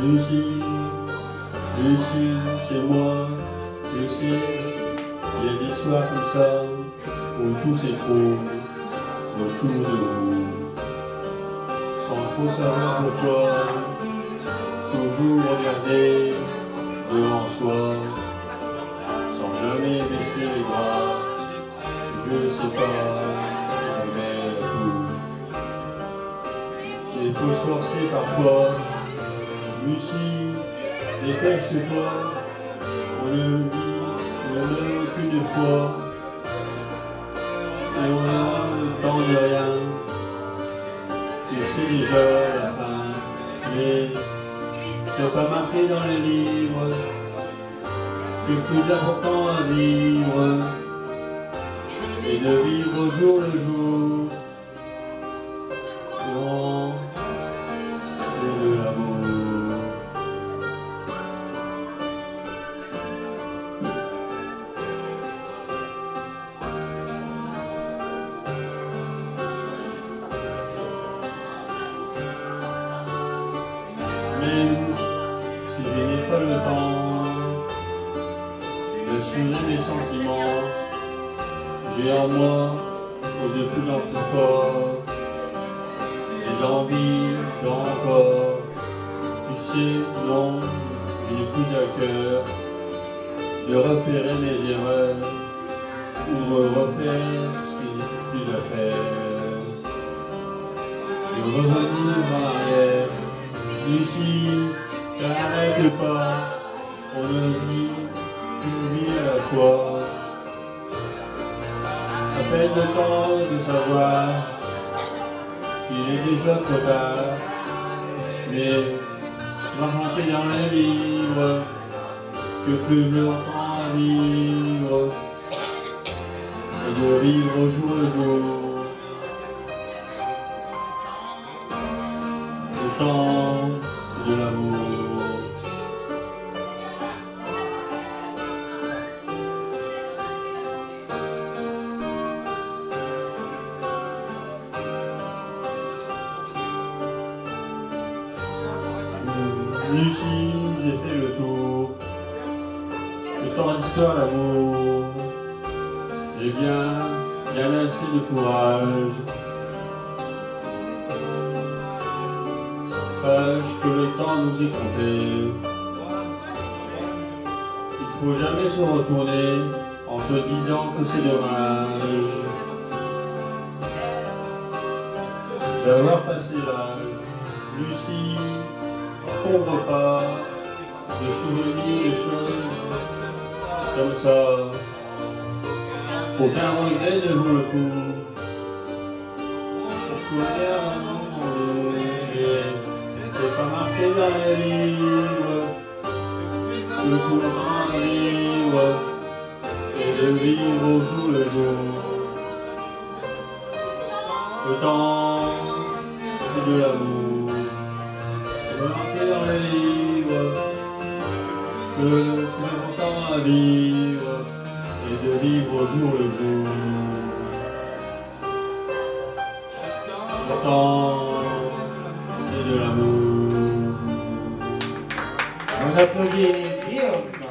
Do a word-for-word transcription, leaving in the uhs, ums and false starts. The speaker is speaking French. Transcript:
Lucie, Lucie, c'est moi, je sais, il y a des soirs comme ça, où tout s'écroule autour de nous, sans trop savoir pourquoi, toujours regarder devant soi, sans jamais baisser les bras, je sais pas, mais tout. Il faut se forcer parfois. Lucie, dépêche-toi, on ne vit, ne meurt qu'une fois, et on a le temps de rien, et c'est déjà la fin, mais c'est pas marqué dans les livres, que le plus important à vivre, et de vivre au jour le jour, non, c'est de l'amour. Même si je n'ai pas le temps d'assurer mes sentiments, j'ai en moi, de plus en plus fort, des envies d'encore. Tu sais, non, je n'ai plus à cœur de repérer mes erreurs ou de refaire ce qui n'est plus à faire, de revenir en arrière. Lucie, t'arrêtes pas, on ne vit qu'une vie à la fois. À peine le temps de savoir qu'il est déjà trop tard, mais marqué dans les livres que plus longtemps à vivre, et de vivre au jour le jour. Le temps, c'est de l'amour. Lucie, j'ai fait le tour de tant d'histoires d'amour. J'ai bien, bien assez de courage. Sache que le temps nous est compté. Il faut jamais se retourner en se disant que c'est dommage d'avoir passé l'âge. Lucie, n'encombre pas de souvenirs des choses comme ça. Aucun regret ne vaut le coup. Pourquoi c'est pas marqué dans les livres, le tout le temps à vivre, et de vivre au jour le jour. Le temps, c'est de l'amour, c'est pas marqué dans les livres, le plus important à vivre, et de vivre au jour le jour. Le temps, c'est de l'amour. On applaudit Guillaume.